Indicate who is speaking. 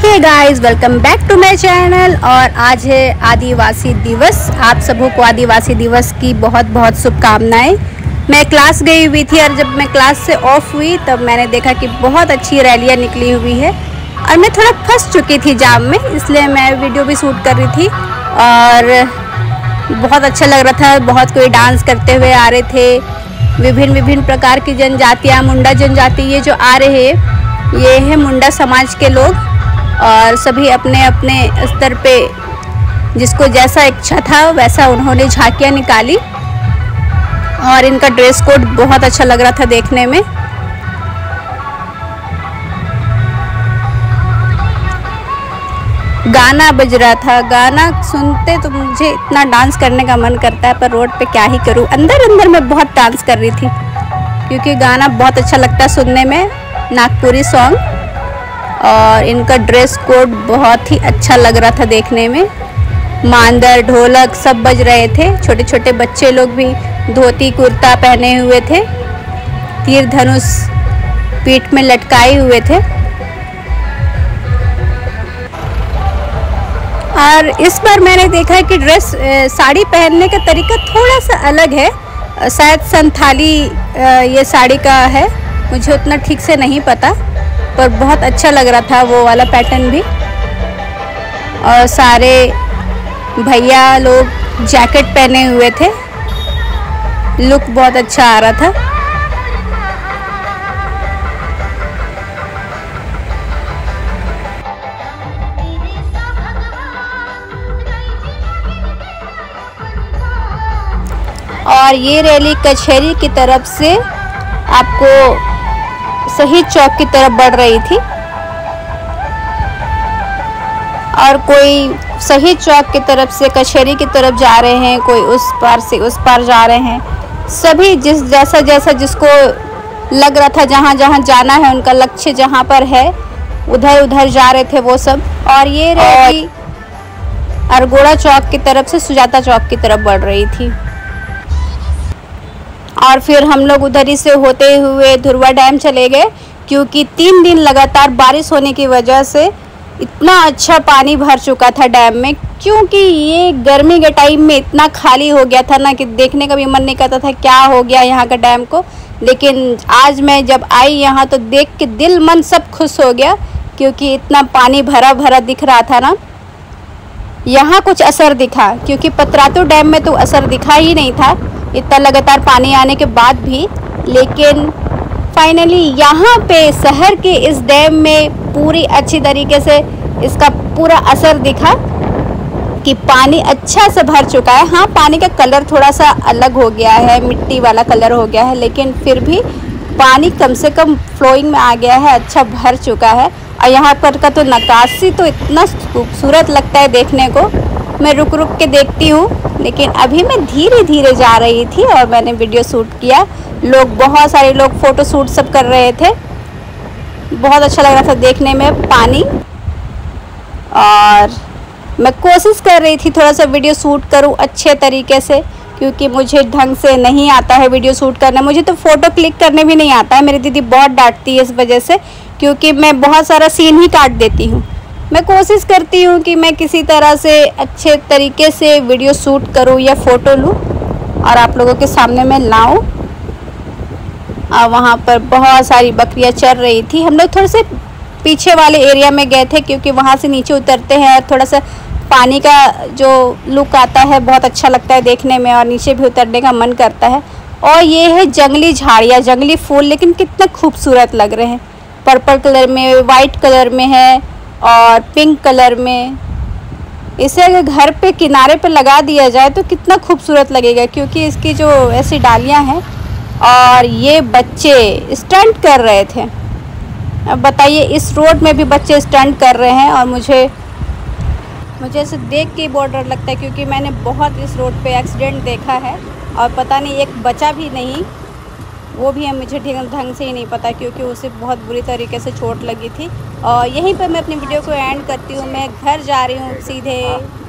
Speaker 1: Hey guys, welcome back to my channel. और आज है आदिवासी दिवस। आप सबों को आदिवासी दिवस की बहुत बहुत शुभकामनाएं। मैं क्लास गई हुई थी और जब मैं क्लास से ऑफ हुई तब मैंने देखा कि बहुत अच्छी रैलियां निकली हुई है और मैं थोड़ा फंस चुकी थी जाम में, इसलिए मैं वीडियो भी शूट कर रही थी और बहुत अच्छा लग रहा था। बहुत कोई डांस करते हुए आ रहे थे। विभिन्न प्रकार की जनजातियाँ, मुंडा जनजाति ये जो आ रहे हैं ये है मुंडा समाज के लोग और सभी अपने अपने स्तर पे जिसको जैसा इच्छा था वैसा उन्होंने झांकियाँ निकाली और इनका ड्रेस कोड बहुत अच्छा लग रहा था देखने में। गाना बज रहा था, गाना सुनते तो मुझे इतना डांस करने का मन करता है, पर रोड पे क्या ही करूं। अंदर मैं बहुत डांस कर रही थी क्योंकि गाना बहुत अच्छा लगता है सुनने में, नागपुरी सॉन्ग। और इनका ड्रेस कोड बहुत ही अच्छा लग रहा था देखने में। मांदर, ढोलक सब बज रहे थे। छोटे छोटे बच्चे लोग भी धोती कुर्ता पहने हुए थे, तीर धनुष पीठ में लटकाए हुए थे। और इस बार मैंने देखा है कि ड्रेस साड़ी पहनने का तरीका थोड़ा सा अलग है। शायद संथाली ये साड़ी का है, मुझे उतना ठीक से नहीं पता, पर बहुत अच्छा लग रहा था वो वाला पैटर्न भी। और सारे भैया लोग जैकेट पहने हुए थे, लुक बहुत अच्छा आ रहा था। और ये रैली कचहरी की तरफ से आपको शहीद चौक की तरफ बढ़ रही थी और कोई शहीद चौक की तरफ से कचहरी की तरफ जा रहे हैं, कोई उस पार से उस पार जा रहे हैं। सभी जैसा जिसको लग रहा था जहाँ जहाँ जाना है, उनका लक्ष्य जहाँ पर है उधर जा रहे थे वो सब। और ये रैली अरगोड़ा चौक की तरफ से सुजाता चौक की तरफ बढ़ रही थी। और फिर हम लोग उधर ही से होते हुए धुरवा डैम चले गए क्योंकि 3 दिन लगातार बारिश होने की वजह से इतना अच्छा पानी भर चुका था डैम में। क्योंकि ये गर्मी के टाइम में इतना खाली हो गया था ना कि देखने का भी मन नहीं करता था क्या हो गया यहाँ का डैम को। लेकिन आज मैं जब आई यहाँ तो देख के दिल मन सब खुश हो गया क्योंकि इतना पानी भरा भरा दिख रहा था ना। यहाँ कुछ असर दिखा क्योंकि पतरातू डैम में तो असर दिखा ही नहीं था इतना लगातार पानी आने के बाद भी। लेकिन फाइनली यहाँ पे शहर के इस डैम में पूरी अच्छी तरीके से इसका पूरा असर दिखा कि पानी अच्छा से भर चुका है। हाँ, पानी का कलर थोड़ा सा अलग हो गया है, मिट्टी वाला कलर हो गया है, लेकिन फिर भी पानी कम से कम फ्लोइंग में आ गया है, अच्छा भर चुका है। और यहाँ पर का तो नक्काशी तो इतना खूबसूरत लगता है देखने को। मैं रुक के देखती हूँ, लेकिन अभी मैं धीरे धीरे जा रही थी और मैंने वीडियो शूट किया। बहुत सारे लोग फ़ोटो शूट सब कर रहे थे। बहुत अच्छा लग रहा था देखने में पानी। और मैं कोशिश कर रही थी थोड़ा सा वीडियो शूट करूँ अच्छे तरीके से क्योंकि मुझे ढंग से नहीं आता है वीडियो शूट करना। मुझे तो फ़ोटो क्लिक करने भी नहीं आता है। मेरी दीदी बहुत डांटती है इस वजह से क्योंकि मैं बहुत सारा सीन ही काट देती हूँ। मैं कोशिश करती हूँ कि मैं किसी तरह से अच्छे तरीके से वीडियो शूट करूँ या फ़ोटो लूँ और आप लोगों के सामने मैं लाऊँ। और वहाँ पर बहुत सारी बकरियाँ चर रही थी। हम लोग थोड़े से पीछे वाले एरिया में गए थे क्योंकि वहाँ से नीचे उतरते हैं और थोड़ा सा पानी का जो लुक आता है बहुत अच्छा लगता है देखने में और नीचे भी उतरने का मन करता है। और ये है जंगली झाड़ियाँ, जंगली फूल, लेकिन कितना खूबसूरत लग रहे हैं। पर्पल कलर में, वाइट कलर में है और पिंक कलर में। इसे अगर घर पे किनारे पे लगा दिया जाए तो कितना खूबसूरत लगेगा क्योंकि इसकी जो ऐसी डालियाँ हैं। और ये बच्चे स्टंट कर रहे थे। अब बताइए, इस रोड में भी बच्चे स्टंट कर रहे हैं और मुझे ऐसे देख के बहुत डर लगता है क्योंकि मैंने बहुत इस रोड पे एक्सीडेंट देखा है और पता नहीं एक बचा भी नहीं, वो भी मुझे ढंग से ही नहीं पता क्योंकि उसे बहुत बुरी तरीके से चोट लगी थी। और यहीं पर मैं अपनी वीडियो को एंड करती हूँ। मैं घर जा रही हूँ सीधे।